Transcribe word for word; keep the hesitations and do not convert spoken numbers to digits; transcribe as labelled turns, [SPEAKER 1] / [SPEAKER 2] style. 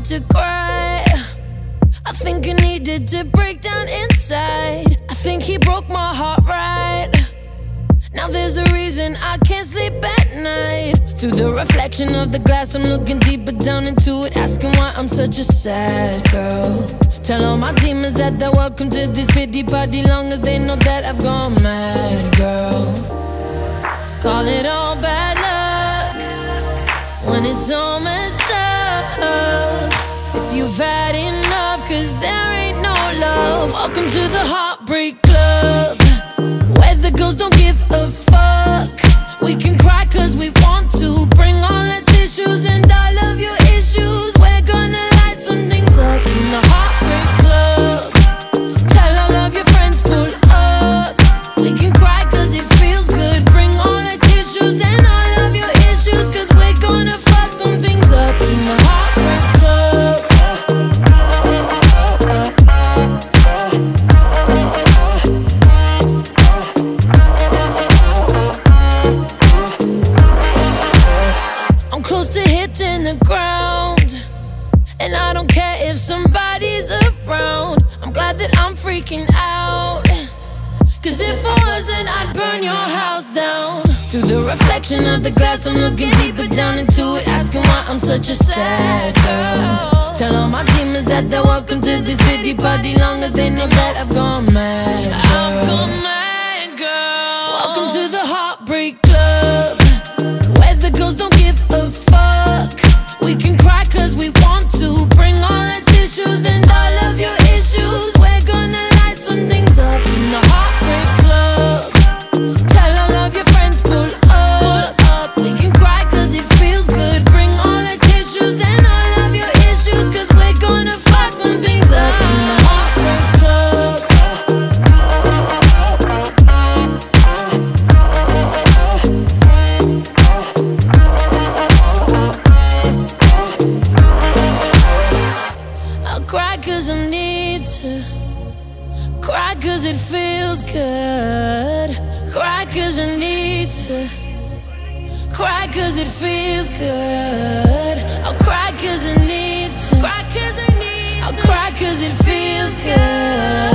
[SPEAKER 1] to cry. I think I needed to break down inside. I think he broke my heart right. Now there's a reason I can't sleep at night. Through the reflection of the glass, I'm looking deeper down into it, asking why I'm such a sad girl. Tell all my demons that they're welcome to this pity party, long as they know that I've gone mad, girl. Call it all bad luck when it's all messed up. If you've had enough, cause there ain't no love. Welcome to the Heartbreak Club, where the girls don't give a fuck. We can cry cause we want to. Bring all the tissues and all of your issues. We're gonna light some things up in the Heartbreak Club. Tell all of your friends, pull up. We can cry cause it feels good. Bring all the tissues and all of your issues, cause we're gonna fuck some things up in the Heartbreak Club. I'm close to hitting the ground, and I don't care if somebody's around. I'm glad that I'm freaking out, cause if I wasn't, I'd burn your house down. Through the reflection of the glass, I'm looking deeper down into it, asking why I'm such a sad girl. Tell all my demons that they're welcome to this pity party, long as they know that I've gone mad, girl. I've gone mad, girl. Welcome to the Heartbreak Club, where the girls don't give a fuck. We can cry cause we want to. Bring all the tissues and all of your issues. We're gonna light some things up in the Heartbreak Club. Tell all of your friends, pull up. We can cry cause it feels good. Bring all the tissues and all of your issues, cause we're gonna fuck some things up in the Heartbreak Club. I'll cry cause I need to. Cry cause it feels good. Cry cause I need to. Cry cause it feels good. I'll cry cause I need to. I'll cry cause it feels good.